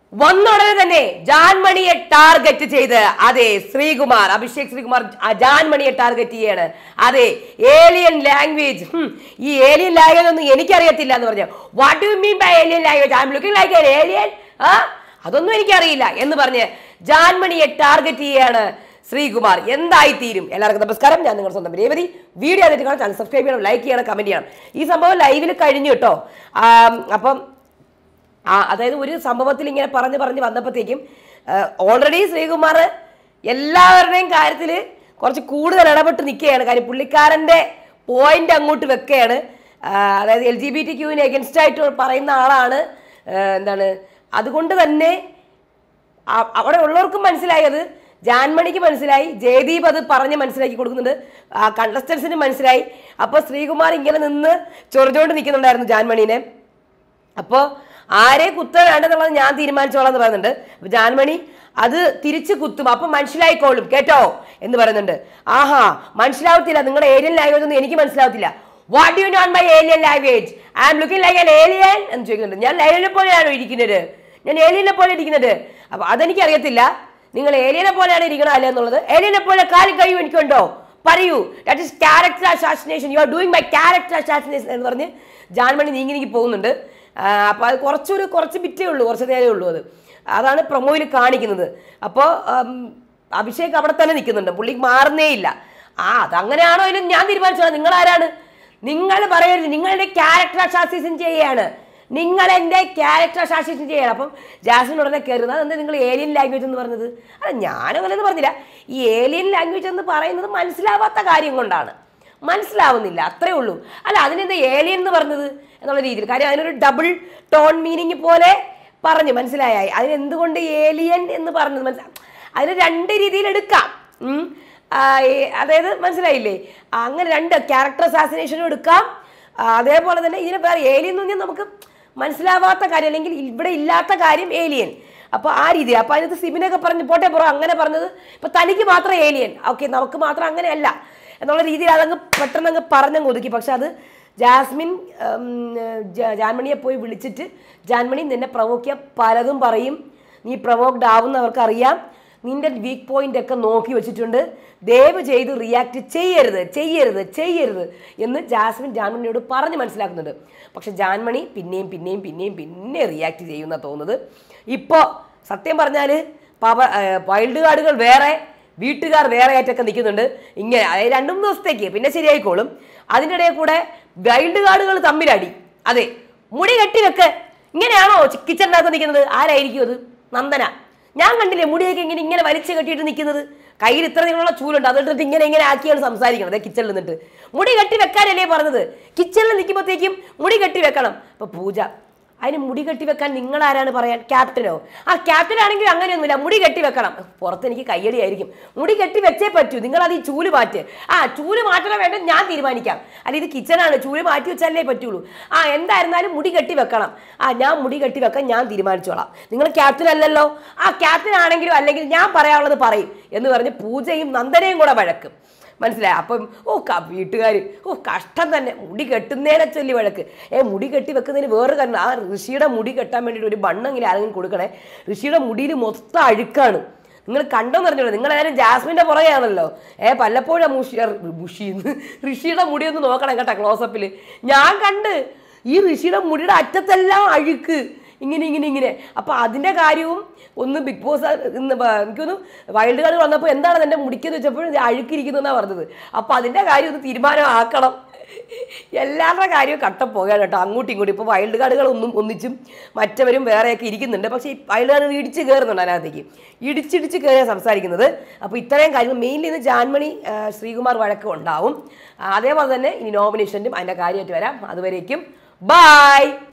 വന്നുടനെ തന്നെ ജാൻമണിയെ ടാർഗറ്റ് ചെയ്ത് അതെ ശ്രീകുമാർ അഭിഷേക് ശ്രീകുമാർ ജാൻമണിയെ ടാർഗറ്റ് ചെയ്യാണ്. അതെ ഏലിയൻ ലാംഗ്വേജ്, ഈ ഏലിയൻ ലാംഗ്വേജ് ഒന്നും എനിക്കറിയത്തില്ല എന്ന് പറഞ്ഞു. What do you mean by alien language? I am looking like an alien, അതൊന്നും എനിക്കറിയില്ല എന്ന് പറഞ്ഞ് ജാൻമണിയെ ടാർഗറ്റ് ചെയ്യാണ് ശ്രീകുമാർ. എന്തായി തീരും? എല്ലാവർക്കും നമസ്കാരം, ഞാൻ നിങ്ങളുടെ സ്വന്തം രേവതി. വീഡിയോ ആയിട്ട് കാണാൻ ചാനൽ സബ്സ്ക്രൈബ് ചെയ്യണം, ലൈക്ക് ചെയ്യണം, കമന്റ് ചെയ്യണം. ഈ സംഭവം ലൈവിൽ കഴിഞ്ഞു കേട്ടോ. അപ്പം അതായത് ഒരു സംഭവത്തിൽ ഇങ്ങനെ പറഞ്ഞ് വന്നപ്പോഴത്തേക്കും ഓൾറെഡി ശ്രീകുമാർ എല്ലാവരുടെയും കാര്യത്തിൽ കുറച്ച് കൂടുതൽ ഇടപെട്ട് നിൽക്കുകയാണ്. കാര്യം പുള്ളിക്കാരൻ്റെ പോയിന്റ് അങ്ങോട്ട് വെക്കുകയാണ്. അതായത് LGBTQ എഗൻസ്റ്റ് ആയിട്ട് പറയുന്ന ആളാണ്. എന്താണ് അതുകൊണ്ട് തന്നെ അവിടെ ഉള്ളവർക്കും മനസ്സിലായത്, ജാൻമണിക്ക് മനസ്സിലായി, ജയദീപ് അത് പറഞ്ഞ് മനസ്സിലാക്കി കൊടുക്കുന്നുണ്ട്, കണ്ടസ്റ്റൻസിന് മനസ്സിലായി. അപ്പോൾ ശ്രീകുമാർ ഇങ്ങനെ നിന്ന് ചൊറിഞ്ഞുകൊണ്ട് നിൽക്കുന്നുണ്ടായിരുന്നു ജാൻമണീനെ. അപ്പോൾ ആരെ കുത്താനാണെന്നുള്ളത് ഞാൻ തീരുമാനിച്ചോളാം എന്ന് പറയുന്നുണ്ട്. അപ്പോൾ ജാൻമണി അത് തിരിച്ച് കുത്തും, അപ്പം മനസ്സിലായിക്കോളും കേട്ടോ എന്ന് പറയുന്നുണ്ട്. ആഹാ, മനസ്സിലാവത്തില്ല, നിങ്ങളുടെ ഏലിയൻ ലാംഗ്വേജ് ഒന്നും എനിക്ക് മനസ്സിലാവത്തില്ല. What do you not my alien language? I am looking like an alien എന്ന് ചോദിക്കുന്നുണ്ട്. ഞാൻ ഏലിയനെ പോലെയാണോ ഇരിക്കുന്നത്? ഞാൻ ഏലിയനെ പോലെ ഇരിക്കുന്നത്? അപ്പോൾ അതെനിക്ക് അറിയത്തില്ല, നിങ്ങൾ ഏലിയനെ പോലെയാണ് ഇരിക്കണോ അല്ല എന്നുള്ളത്. ഏലിയനെ പോലെ കാലും കൈയും എനിക്കുണ്ടോ? പറയൂ. That is character assassination, you are doing my character assassination എന്ന് പറഞ്ഞ് ജാൻമണി നീങ്ങി പോകുന്നുണ്ട്. അപ്പോൾ അത് കുറച്ച് ബിറ്റേ ഉള്ളൂ, കുറച്ച് നേരമേ ഉള്ളൂ. അതാണ് പ്രൊമോയിൽ കാണിക്കുന്നത്. അപ്പോൾ അഭിഷേക് അവിടെ തന്നെ നിൽക്കുന്നുണ്ട്, പുള്ളിക്ക് മാറുന്നേ ഇല്ല. അതങ്ങനെയാണോ ഇല്ല ഞാൻ തീരുമാനിച്ചോളാം. നിങ്ങളാരാണ്? നിങ്ങൾ പറയരുത്, നിങ്ങളുടെ ക്യാരക്ടർ അസാസിനേഷൻ ചെയ്യുകയാണ്, നിങ്ങൾ എൻ്റെ ക്യാരക്ടർ അസാസിനേഷൻ ചെയ്യണം. അപ്പം ജാസ്മിൻ ഉടനെ കയറുന്നത് അതെന്താ നിങ്ങൾ ഏലിയൻ ലാംഗ്വേജ് എന്ന് പറഞ്ഞത്? അല്ല, ഞാനങ്ങനെയൊന്നും പറഞ്ഞില്ല. ഈ ഏലിയൻ ലാംഗ്വേജ് എന്ന് പറയുന്നത് മനസ്സിലാവാത്ത കാര്യം കൊണ്ടാണ്, മനസ്സിലാവുന്നില്ല, അത്രേ ഉള്ളൂ. അല്ല, അതിനെന്താ ഏലിയൻ എന്ന് പറഞ്ഞത് എന്നുള്ള രീതിയിൽ. കാര്യം അതിനൊരു ഡബിൾ ടോൺ മീനിങ് പോലെ പറഞ്ഞു, മനസ്സിലായി? അതിനെന്തുകൊണ്ട് ഏലിയൻ എന്ന് പറഞ്ഞത് അതിന് രണ്ട് രീതിയിൽ എടുക്കാം. അതായത് മനസ്സിലായില്ലേ? അങ്ങനെ രണ്ട് ക്യാരക്ടർ അസാസിനേഷനും എടുക്കാം, അതേപോലെ തന്നെ ഇതിനെ വേറെ ഏലിയൻ എന്ന് പറഞ്ഞാൽ നമുക്ക് മനസ്സിലാവാത്ത കാര്യം, അല്ലെങ്കിൽ ഇവിടെ ഇല്ലാത്ത കാര്യം ഏലിയൻ. അപ്പോൾ ആ രീതി. അപ്പോൾ അതിനകത്ത് സിബിനൊക്കെ പറഞ്ഞു പോട്ടെ ബ്രോ അങ്ങനെ പറഞ്ഞത്, ഇപ്പം തനിക്ക് മാത്രം ഏലിയൻ, ഓക്കെ നമുക്ക് മാത്രം അങ്ങനെയല്ല എന്നുള്ള രീതിയിൽ അതങ്ങ് പെട്ടെന്ന് പറഞ്ഞങ്ങ് ഒതുക്കി. പക്ഷെ അത് ജാസ്മിൻ ജാൻമണിയെ പോയി വിളിച്ചിട്ട്, ജാൻമണി നിന്നെ പ്രൊവോക്ക് ചെയ്യാൻ പലതും പറയും, നീ പ്രൊവോക്ഡ് ആവുന്നവർക്ക് അറിയാം, നിന്റെ വീക്ക് പോയിന്റ് ഒക്കെ നോക്കി വെച്ചിട്ടുണ്ട്, ദയവ് ചെയ്ത് റിയാക്ട് ചെയ്യരുത് എന്ന് ജാൻമണിയോട് പറഞ്ഞ് മനസ്സിലാക്കുന്നുണ്ട്. പക്ഷെ ജാൻമണി പിന്നെ റിയാക്ട് ചെയ്യുന്ന തോന്നുന്നത്. ഇപ്പോൾ സത്യം പറഞ്ഞാൽ വൈൽഡ് കാർഡുകൾ വേറെ, വീട്ടുകാർ വേറെ ആയിട്ടൊക്കെ നിൽക്കുന്നുണ്ട്. ഇങ്ങനെ അതായത് 2-3 ദിവസത്തേക്ക് പിന്നെ ശരിയായിക്കോളും. അതിൻ്റെ ഇടയിൽ കൂടെ വൈൽഡ് കാർഡുകൾ തമ്മിലടി. അതെ, മുടി കെട്ടിവെക്ക്. ഇങ്ങനെയാണോ കിച്ചണിനകത്ത് നിൽക്കുന്നത്? ആരായിരിക്കും അത്? നന്ദന. ഞാൻ കണ്ടില്ലേ മുടിയൊക്കെ ഇങ്ങനെ വലിച്ചു കെട്ടിയിട്ട് നിൽക്കുന്നത്? കയ്യിൽ ഇത്ര നീളമുള്ള ചൂലുണ്ട്, അതിട്ടിട്ട് ഇങ്ങനെ ആക്കിയാണ് സംസാരിക്കുന്നത്. കിച്ചണിൽ നിന്നിട്ട് മുടി കെട്ടി വെക്കാനല്ലേ പറഞ്ഞത്? കിച്ചണിൽ നിൽക്കുമ്പോഴത്തേക്കും മുടി കെട്ടി വെക്കണം. അപ്പോൾ പൂജ, അതിന് മുടി കെട്ടി വെക്കാൻ നിങ്ങൾ ആരാണ് പറയാൻ? ക്യാപ്റ്റനോ? ക്യാപ്റ്റൻ ആണെങ്കിൽ അങ്ങനെയൊന്നുമില്ല, മുടി കെട്ടി വെക്കണം. പുറത്ത് എനിക്ക് കയ്യടിയായിരിക്കും. മുടി കെട്ടി വെച്ചേ പറ്റൂ, നിങ്ങളത് ഈ ചൂല് മാറ്റ്. ചൂല് മാറ്റണം വേണ്ട ഞാൻ തീരുമാനിക്കാം. അല്ല, ഇത് കിച്ചണാണ്, ചൂല് മാറ്റി വെച്ചാലേ പറ്റുള്ളൂ. എന്തായിരുന്നാലും മുടി കെട്ടി വെക്കണം. ഞാൻ മുടി കെട്ടി വെക്കാൻ ഞാൻ തീരുമാനിച്ചോളാം. നിങ്ങൾ ക്യാപ്റ്റൻ അല്ലല്ലോ. ക്യാപ്റ്റൻ ആണെങ്കിലും അല്ലെങ്കിൽ ഞാൻ പറയാനുള്ളത് പറയും എന്ന് പറഞ്ഞ് പൂജയും നന്ദനയും കൂടെ വഴക്കും. മനസ്സിലായി? അപ്പം വീട്ടുകാർ കഷ്ടം തന്നെ, മുടി കെട്ടുന്നതിനെ ചൊല്ലി വഴക്ക്. മുടി കെട്ടി വെക്കുന്നതിന് വേറെ കാരണം, ഋഷിയുടെ മുടി കെട്ടാൻ വേണ്ടിയിട്ട് ഒരു ബണ്ണെങ്കിലും ആരെങ്കിലും കൊടുക്കണേ. ഋഷിയുടെ മുടിയിൽ മൊത്തം അഴുക്കാണ്. നിങ്ങൾ കണ്ടെന്ന് പറഞ്ഞോളൂ. നിങ്ങളേതായാലും ജാസ്മിൻ്റെ പുറകെയാണല്ലോ. പലപ്പോഴും ഋഷിയുടെ മുടി ഒന്ന് നോക്കണം കേട്ടോ ക്ലോസപ്പിൽ. ഞാൻ കണ്ട് ഈ ഋഷിയുടെ മുടിയുടെ അറ്റത്തെല്ലാം അഴുക്ക് ഇങ്ങനെ. അപ്പോൾ അതിൻ്റെ കാര്യവും ഒന്ന് ബിഗ് ബോസ് എനിക്കൊന്ന് വൈൽഡ് കാർഡ് വന്നപ്പോൾ എന്താണ് എൻ്റെ മുടിക്കെന്ന് വെച്ചപ്പോൾ അഴുക്കിരിക്കുന്നതെന്നാണ് പറഞ്ഞത്. അപ്പോൾ അതിൻ്റെ കാര്യം ഒന്ന് തീരുമാനമാക്കണം. എല്ലാവരുടെ കാര്യവും കട്ടപ്പോകാണ് കേട്ടോ, അങ്ങോട്ടും ഇങ്ങോട്ടും. ഇപ്പോൾ വൈൽഡ് കാർഡുകൾ ഒന്നിച്ചും മറ്റവരും വേറെയൊക്കെ ഇരിക്കുന്നുണ്ട്. പക്ഷേ ഈ വൈൽഡ് കാർഡ് ഇടിച്ച് കയറുന്നുണ്ട്, അതിനകത്തേക്ക് ഇടിച്ചിടിച്ച് കയറിയാണ് സംസാരിക്കുന്നത്. അപ്പോൾ ഇത്രയും കാര്യങ്ങൾ മെയിൻലി ഇന്ന് ജാൻമണി ശ്രീകുമാർ വഴക്കം ഉണ്ടാവും. അതേപോലെ തന്നെ ഇനി നോമിനേഷനും അതിൻ്റെ കാര്യമായിട്ട് വരാം. അതുവരേക്കും ബൈ.